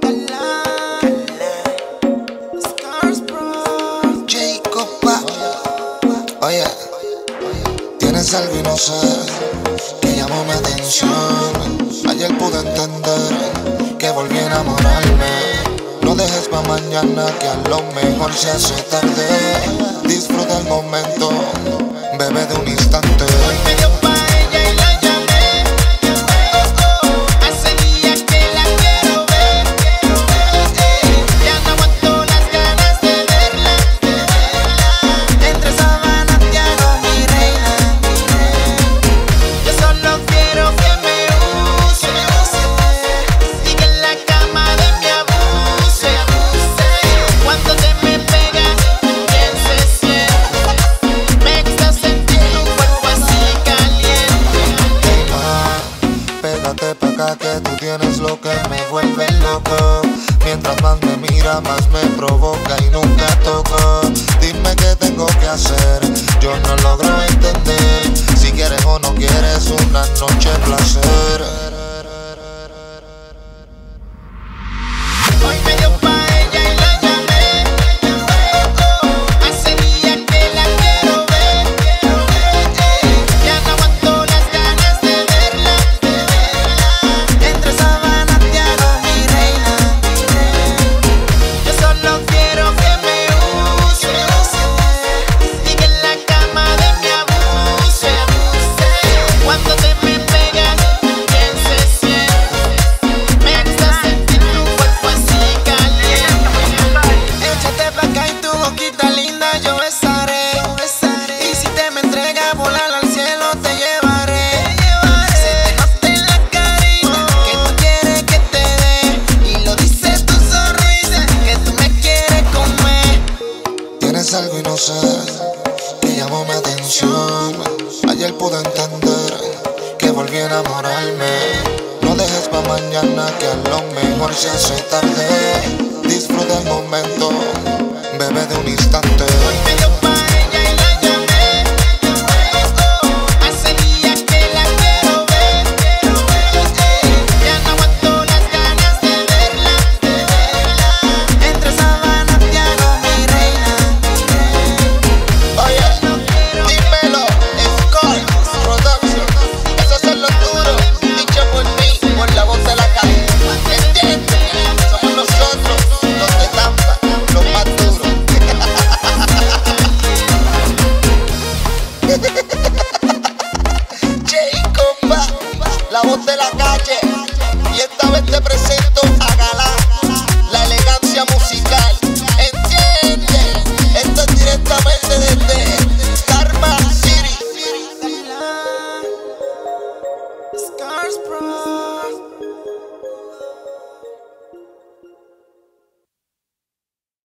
Oye, tienes algo y no sé, que llamó mi atención. Ayer pude entender que volví a enamorarme. No dejes pa' mañana, que a lo mejor se hace tarde. Disfruta el momento, bebé, de un instante. Hoy me dio pa' ella y la llamé. Hace días que la quiero ver. Ya no aguanto las ganas de verla. Entre sábanas te hago mi reina. Yo solo quiero que me use y que en la cama de mi abuse. Cuando te me pegas, bien se siente. Me gusta sentir tu cuerpo así caliente. Pégate pa' acá que tú tienes lo que me vuelve loco. Mientras más me mira, más me provoca y nunca toco. Dime qué tengo que hacer, yo no logro entender. Si quieres o no quieres una noche de placer. Hoy me dio pa' ella y la llamé. Hace días que la quiero ver. Ya no aguanto las ganas de verla. Entre sábanas te hago mi reina. Yo solo quiero que me use y que en la cama de mi abuse. Cuando te me pegas, bien se siente. Me gusta sentir tu cuerpo así caliente. Échate pa' acá y tu boquita linda yo besaré. Y si te me entregas, volar al cielo te llevaré. Se te nota en la carita que tú quieres que te dé. Y lo dice tu sonrisa que tú me quieres comer. Tienes algo y no sé, que llamó mi atención. Ayer pude entender que volví a enamorarme. No dejes pa' mañana, que a lo mejor se hace tarde. Disfruta el momento, bebé, de un instante. Hoy me